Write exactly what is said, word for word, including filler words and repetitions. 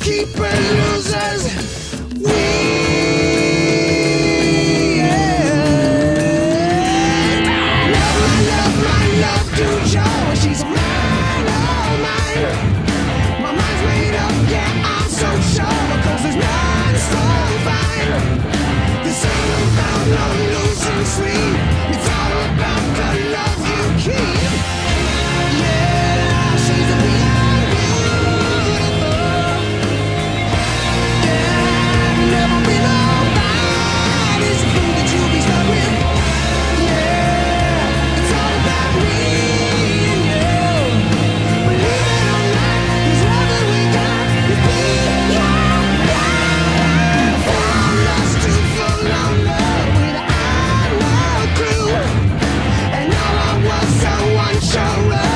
keeper losers. We, yeah. Love, my love, my love to Joe. She's mine, all mine. My mind's made up, yeah, I'm so sure. Cause there's none so fine. This ain't about no losing sleep. It's all about the love you keep. Yeah, she's a beyond beautiful. Yeah, never be nobody's fool that you'll be stuck with. Yeah, it's all about me and you. Believe it or not, this love that we got is beyond love. I'm lost to full on love with our crew, and all I was so unsure of.